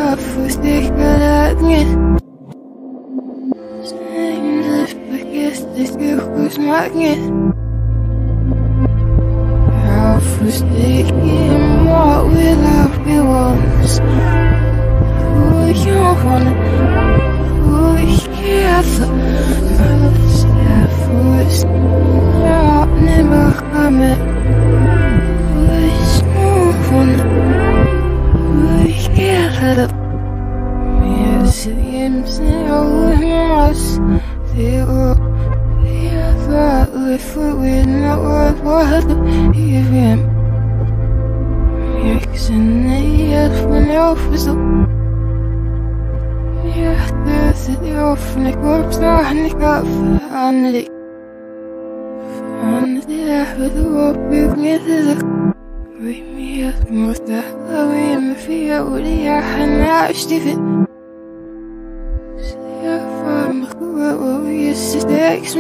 Впустить Stainless Pakistan Skills Magnet Forsaken what without me once you wanna together first not never coming together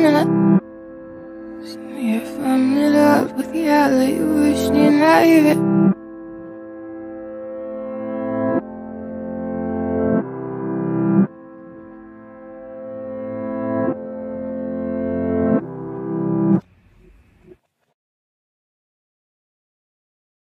If I'm not up with you, you wish you're not even